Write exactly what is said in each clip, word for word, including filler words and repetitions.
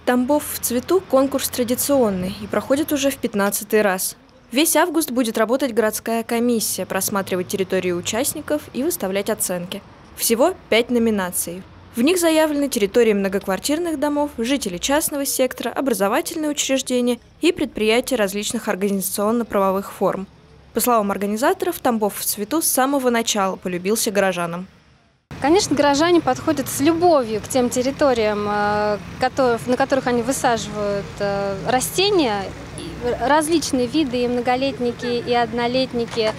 Тамбов в цвету – конкурс традиционный и проходит уже в пятнадцатый раз. Весь август будет работать городская комиссия, просматривать территории участников и выставлять оценки. Всего пять номинаций. В них заявлены территории многоквартирных домов, жители частного сектора, образовательные учреждения и предприятия различных организационно-правовых форм. По словам организаторов, Тамбов в цвету с самого начала полюбился горожанам. Конечно, горожане подходят с любовью к тем территориям, на которых они высаживают растения, различные виды, и многолетники, и однолетники,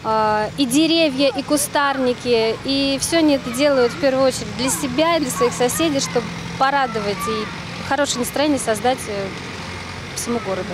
и деревья, и кустарники. И все они это делают в первую очередь для себя и для своих соседей, чтобы порадовать и хорошее настроение создать всему городу.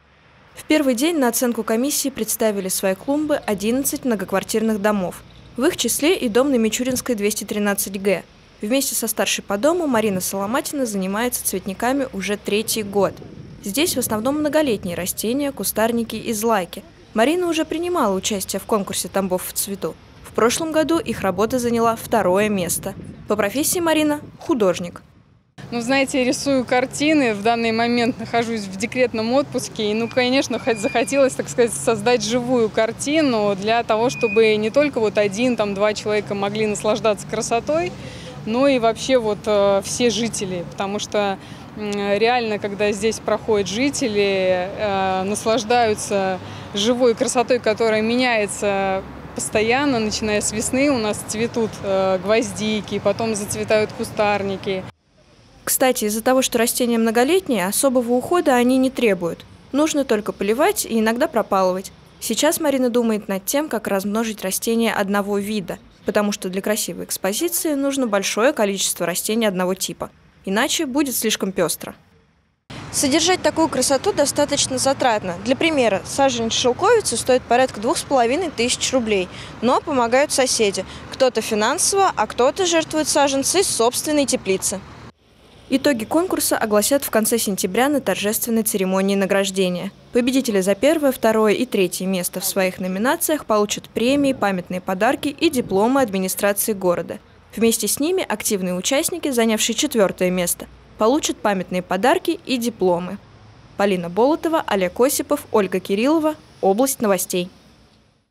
В первый день на оценку комиссии представили свои клумбы одиннадцать многоквартирных домов. В их числе и дом на Мичуринской, двести тринадцать Г. Вместе со старшей по дому Марина Соломатина занимается цветниками уже третий год. Здесь в основном многолетние растения, кустарники и злаки. Марина уже принимала участие в конкурсе «Тамбов в цвету». В прошлом году их работа заняла второе место. По профессии Марина – художник. Ну, знаете, рисую картины, в данный момент нахожусь в декретном отпуске. И, ну, конечно, захотелось, так сказать, создать живую картину для того, чтобы не только вот один, там, два человека могли наслаждаться красотой, но и вообще вот э, все жители. Потому что э, реально, когда здесь проходят жители, э, наслаждаются живой красотой, которая меняется постоянно, начиная с весны. У нас цветут э, гвоздики, потом зацветают кустарники. Кстати, из-за того, что растения многолетние, особого ухода они не требуют. Нужно только поливать и иногда пропалывать. Сейчас Марина думает над тем, как размножить растения одного вида, потому что для красивой экспозиции нужно большое количество растений одного типа. Иначе будет слишком пестро. Содержать такую красоту достаточно затратно. Для примера, саженец шелковицы стоит порядка двух с половиной тысяч рублей, но помогают соседи. Кто-то финансово, а кто-то жертвует саженцы из собственной теплицы. Итоги конкурса огласят в конце сентября на торжественной церемонии награждения. Победители за первое, второе и третье место в своих номинациях получат премии, памятные подарки и дипломы администрации города. Вместе с ними активные участники, занявшие четвертое место, получат памятные подарки и дипломы. Полина Болотова, Олег Осипов, Ольга Кириллова. Область новостей.